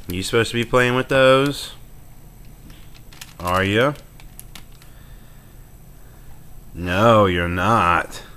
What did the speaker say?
You supposed to be playing with those? Are you? No, you're not.